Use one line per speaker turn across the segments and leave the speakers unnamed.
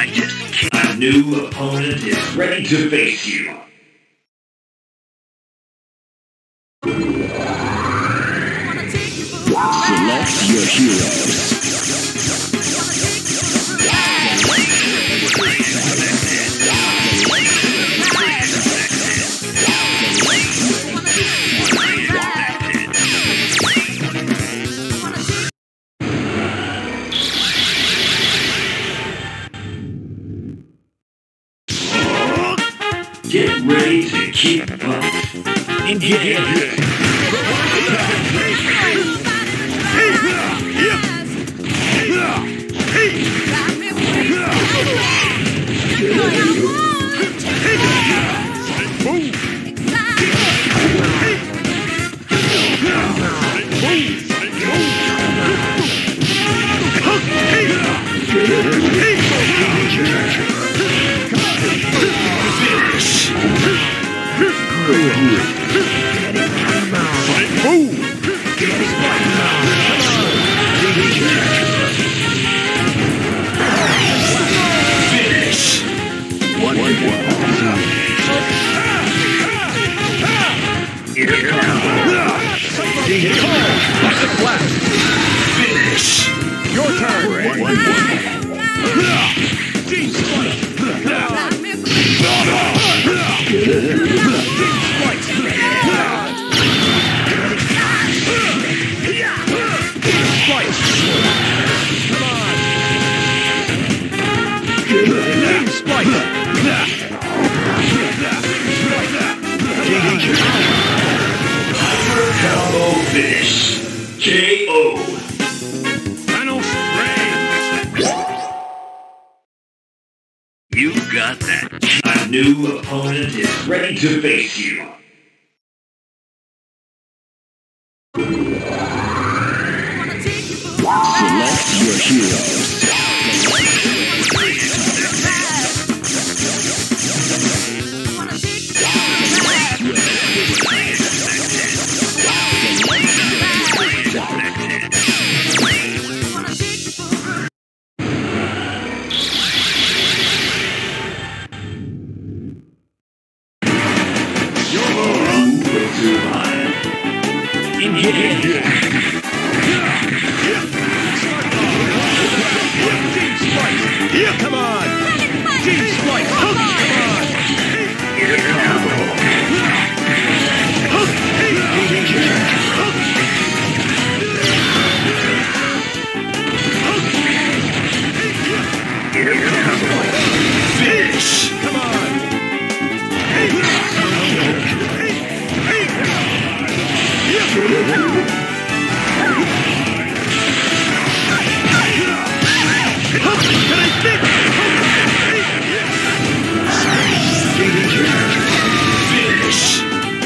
I just can't. A new opponent is ready to face you.
Select your heroes.
Get ready to keep up. Engage. Finish.
Your turn.
Combo finish. KO. You got that. A new opponent is ready to face you.
Select your heroes.
Come on! Team Spike! Come on!
Finish!
Come on!
Finish!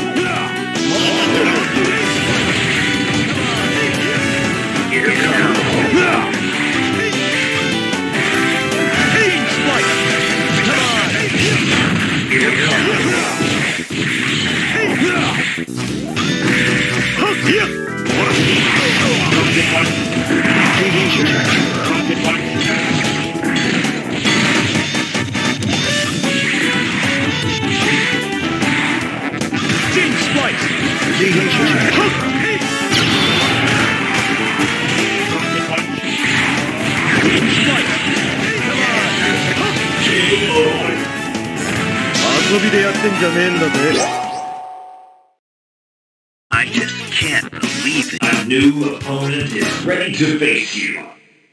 I just can't believe it. A new opponent is ready to face you.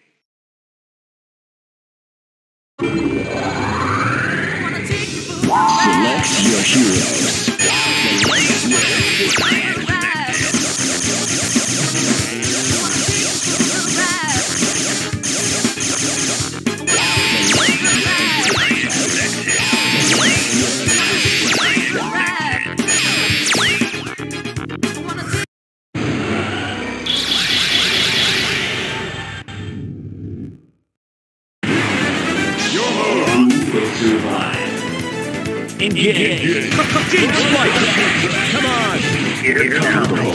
Select your heroes.
Engage!
Team Spike! Come on!
Here combo!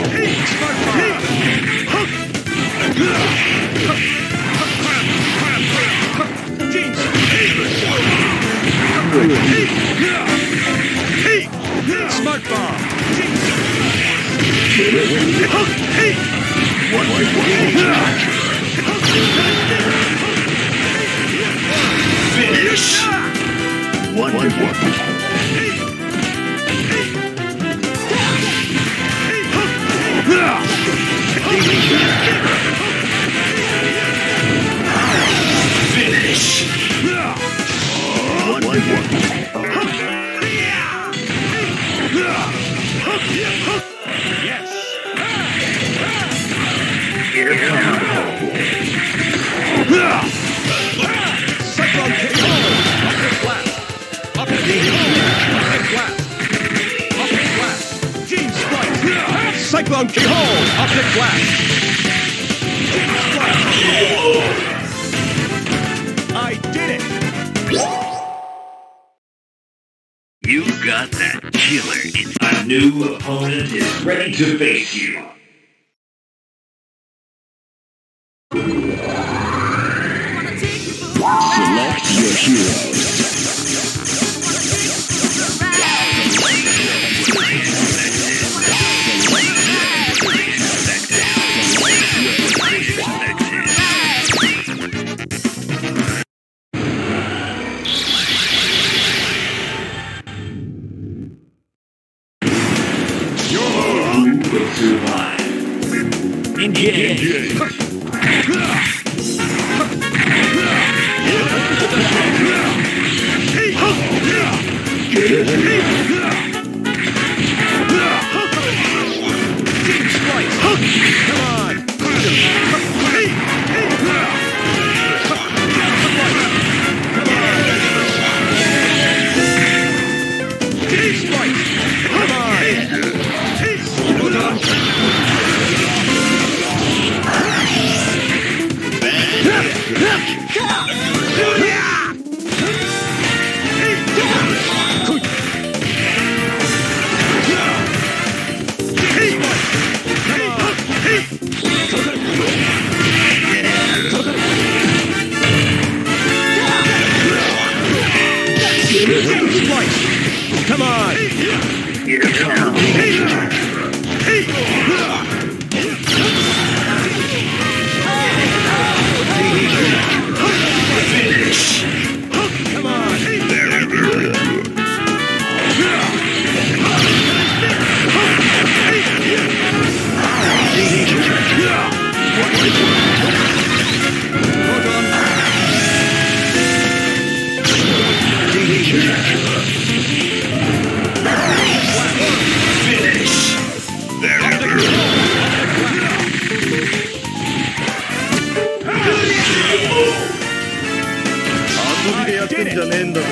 Smart bomb.
Finish. 1-1. Finish. 1-1.
Yes.
Here comes.
Cyclone KO. Optic blast. Optic blast. Optic blast. Gene splice. Cyclone KO. Optic blast. Gene splice. I did it.
You got that killer. A new opponent is ready to face you.
Select your heroes.
Who will survive? Engage.
Come on!
Here comes. Finish.
Come on!
Very good. Finish. Very good.
I did it!